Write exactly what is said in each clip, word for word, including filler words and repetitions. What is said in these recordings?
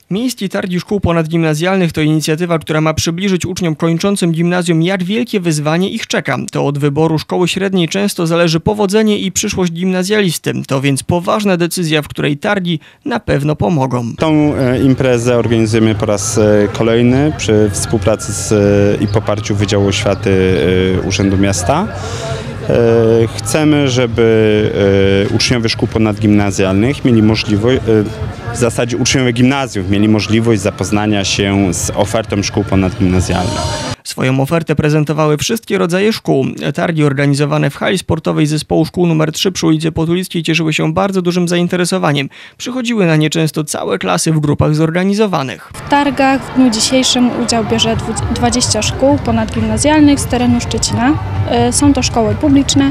Miejskie targi szkół ponadgimnazjalnych to inicjatywa, która ma przybliżyć uczniom kończącym gimnazjum, jak wielkie wyzwanie ich czeka. To od wyboru szkoły średniej często zależy powodzenie i przyszłość gimnazjalisty. To więc poważna decyzja, w której targi na pewno pomogą. Tą imprezę organizujemy po raz kolejny przy współpracy z, i poparciu Wydziału Oświaty Urzędu Miasta. Chcemy, żeby uczniowie szkół ponadgimnazjalnych mieli możliwość, w zasadzie uczniowie gimnazjów mieli możliwość zapoznania się z ofertą szkół ponadgimnazjalnych. Swoją ofertę prezentowały wszystkie rodzaje szkół. Targi organizowane w hali sportowej Zespołu Szkół numer trzy przy ulicy Potulickiej cieszyły się bardzo dużym zainteresowaniem. Przychodziły na nie często całe klasy w grupach zorganizowanych. W targach w dniu dzisiejszym udział bierze dwadzieścia szkół ponadgimnazjalnych z terenu Szczecina. Są to szkoły publiczne,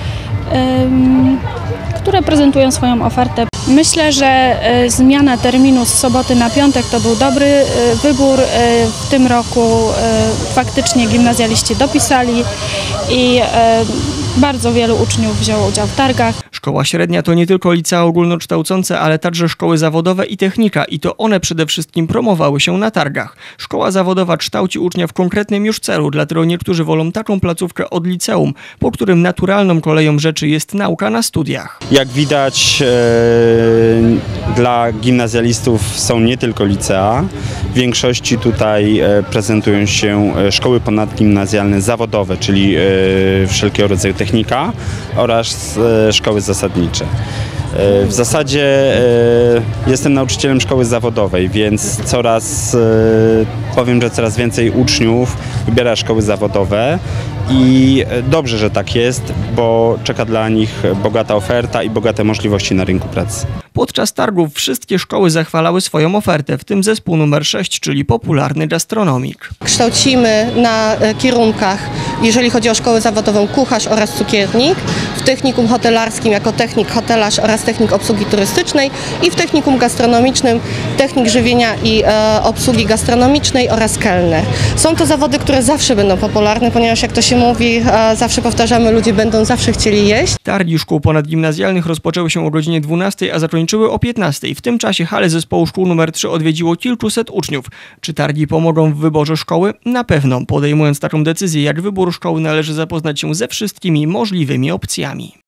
które prezentują swoją ofertę. Myślę, że zmiana terminu z soboty na piątek to był dobry wybór. W tym roku faktycznie gimnazjaliści dopisali i bardzo wielu uczniów wzięło udział w targach. Szkoła średnia to nie tylko licea ogólnokształcące, ale także szkoły zawodowe i technika i to one przede wszystkim promowały się na targach. Szkoła zawodowa kształci ucznia w konkretnym już celu, dlatego niektórzy wolą taką placówkę od liceum, po którym naturalną koleją rzeczy jest nauka na studiach. Jak widać, e, dla gimnazjalistów są nie tylko licea. W większości tutaj e, prezentują się szkoły ponadgimnazjalne zawodowe, czyli e, wszelkiego rodzaju technika oraz e, szkoły zasadnicze. W zasadzie jestem nauczycielem szkoły zawodowej, więc coraz, powiem, że coraz więcej uczniów wybiera szkoły zawodowe i dobrze, że tak jest, bo czeka dla nich bogata oferta i bogate możliwości na rynku pracy. Podczas targów wszystkie szkoły zachwalały swoją ofertę, w tym zespół numer sześć, czyli popularny gastronomik. Kształcimy na kierunkach, jeżeli chodzi o szkołę zawodową, kucharz oraz cukiernik, w technikum hotelarskim jako technik hotelarz oraz technik obsługi turystycznej i w technikum gastronomicznym technik żywienia i e, obsługi gastronomicznej oraz kelner. Są to zawody, które zawsze będą popularne, ponieważ jak to się mówi, e, zawsze powtarzamy, ludzie będą zawsze chcieli jeść. Targi szkół ponadgimnazjalnych rozpoczęły się o godzinie dwunastej, a zakończyły o piętnastej. W tym czasie halę zespołu szkół numer trzy odwiedziło kilkuset uczniów. Czy targi pomogą w wyborze szkoły? Na pewno. Podejmując taką decyzję jak wybór szkoły, należy zapoznać się ze wszystkimi możliwymi opcjami.